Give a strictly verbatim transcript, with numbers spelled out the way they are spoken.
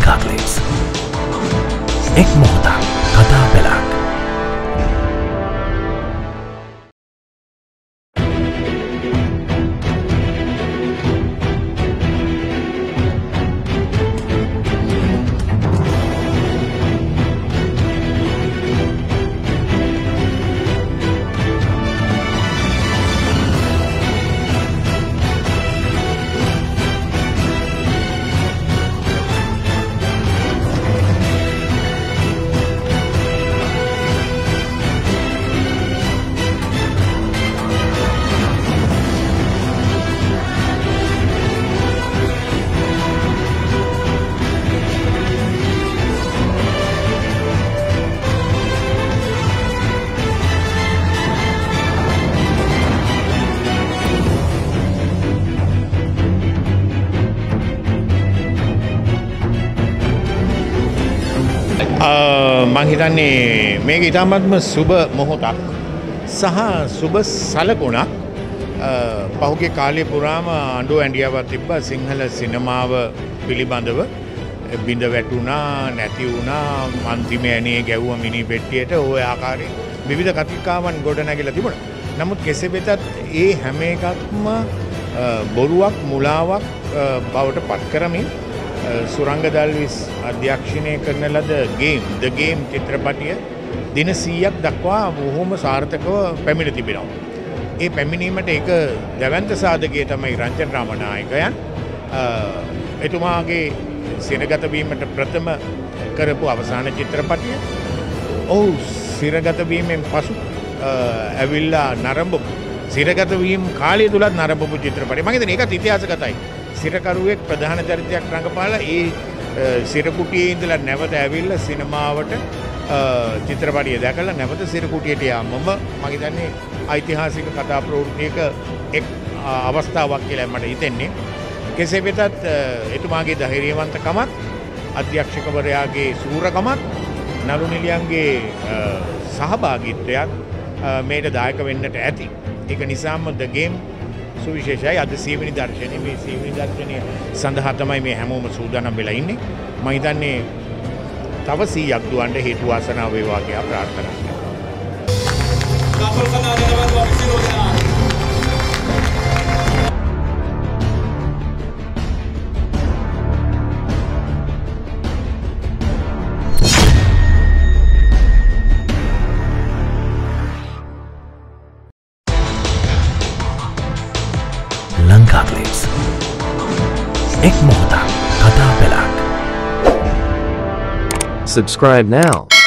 lankaglitz. එක් මොහොතක් කතා පෙළක්. මං හිතන්නේ මේක ඉතාමත්ම සුබ මොහොතක් සහ සුබ සලකුණක්. පහුගිය කාලය පුරාම අඬුව ඇඬියාවක් තිබ්බා සිංහල සිනමාව පිළිබඳව. බිඳ වැටුණා, නැති වුණා, අන්තිම ඇණේ ගැව්වා මිනි පෙට්ටියට. ওই ආකාරයෙන් විවිධ කතිකාවන් ගොඩ නැගිලා තිබුණා. නමුත් කෙසේ වෙතත් ඒ හැම එකක්ම බොරුවක්, මුලාවක් බවට පත් කරමින් Suranga Alwis අධ්‍යක්ෂණය කරන ලද ගේම් ද ගේම් චිත්‍රපටය දින සීයක් දක්වා බොහොම සාර්ථකව පැමිණ තිබෙනවා. ඒ පැමිණීමට ඒක දැවැන්ත සාධකයේ තමයි රංජන් රාමනායකයන් එතුමාගේ සිරගත වීමට ප්‍රථම කරපු අවසාන චිත්‍රපටය. ඔව් සිරගත වීමෙන් පසු ඇවිල්ලා නරඹපු සිරගත වීම කාලය තුලත් නරඹපු චිත්‍රපටය. මම හිතන්නේ ඒකත් ඉතිහාසගතයි. සිරකරුවෙක් ප්‍රධාන චරිතයක් රඟපාලා ඒ සිරකුටියේ ඉඳලා නැවත ඇවිල්ලා සිනමාවට චිත්‍රපටිය දැකලා නැවත සිරකුටියට යාමම මම හිතන්නේ ඓතිහාසික කතා ප්‍රවෘත්තියක එක් අවස්ථාවක් කියලා මට හිතෙන්නේ. කෙසේ වෙතත් එතුමාගේ ධෛර්යවන්තකමත් අධ්‍යක්ෂකවරයාගේ සූරකමත් නළු නිලියන්ගේ සහභාගීත්වයත් මේට දායක වෙන්නට ඇති. ඒක නිසාම ද ගේම් සුවිශේෂයි. අද සියවෙනි දර්ශනය මේ සියවෙනි දර්ශනය සඳහා තමයි මේ හැමෝම සූදානම් වෙලා ඉන්නේ. මම හිතන්නේ තව සීයක් දුවන්න හේතු වාසනාව වේවා කියලා ප්‍රාර්ථනා කරනවා. lankaglitz. එක් මොහොතක් කතා පෙළක්. Subscribe now.